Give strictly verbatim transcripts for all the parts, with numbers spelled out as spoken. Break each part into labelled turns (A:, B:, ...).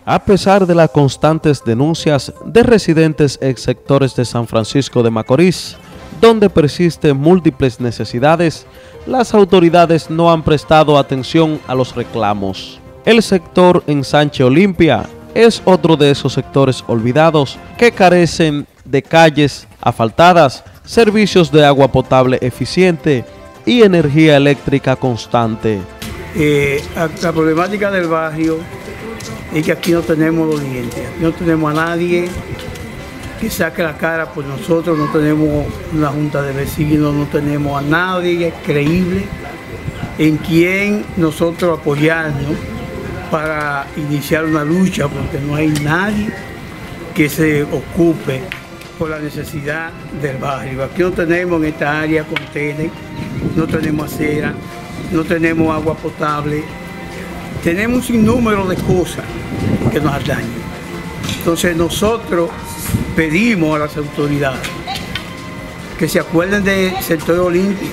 A: A pesar de las constantes denuncias de residentes ex sectores de San Francisco de Macorís, donde persisten múltiples necesidades, las autoridades no han prestado atención a los reclamos. El sector Ensanche Olimpia es otro de esos sectores olvidados que carecen de calles asfaltadas, servicios de agua potable eficiente y energía eléctrica constante.
B: Eh, la problemática del barrio es que aquí no tenemos los dientes, aquí no tenemos a nadie que saque la cara por nosotros, no tenemos una junta de vecinos, no tenemos a nadie creíble en quien nosotros apoyarnos para iniciar una lucha, porque no hay nadie que se ocupe por la necesidad del barrio. Aquí no tenemos en esta área contenes, no tenemos acera, no tenemos agua potable, tenemos un sinnúmero de cosas que nos dañan. Entonces nosotros pedimos a las autoridades que se acuerden del sector Olimpia.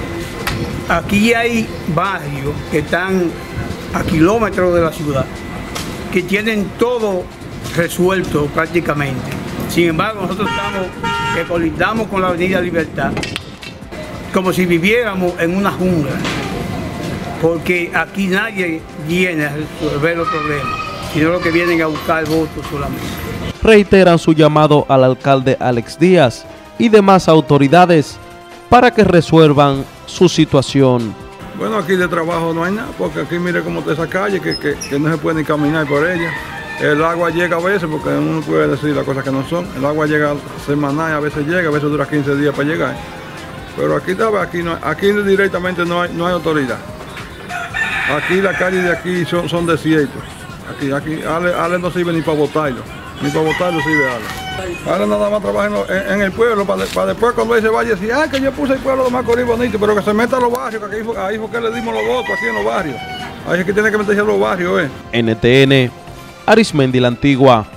B: Aquí hay barrios que están a kilómetros de la ciudad, que tienen todo resuelto prácticamente. Sin embargo, nosotros estamos, que colindamos con la Avenida Libertad, como si viviéramos en una jungla, porque aquí nadie viene a resolver los problemas, sino los que vienen a buscar votos solamente.
A: Reiteran su llamado al alcalde Alex Díaz y demás autoridades para que resuelvan su situación.
C: Bueno, aquí de trabajo no hay nada, porque aquí mire cómo está esa calle, que, que, que no se puede ni caminar por ella. El agua llega a veces, porque uno puede decir las cosas que no son. El agua llega semanal, a veces llega, a veces dura quince días para llegar. Pero aquí, aquí, no, aquí directamente no hay, no hay autoridad. Aquí las calles de aquí son, son desiertos. Aquí, aquí, Ale, Ale no sirve ni para botarlo, ni para botarlo sirve Ale. Ale nada más trabaja en, en el pueblo, para, para después cuando él se vaya decir, ah, que yo puse el pueblo de Macorís bonito, pero que se meta a los barrios, que aquí, ahí fue que le dimos los votos, aquí en los barrios. Ahí es que tiene que meterse a los barrios, eh.
A: N T N, Arismendi La Antigua.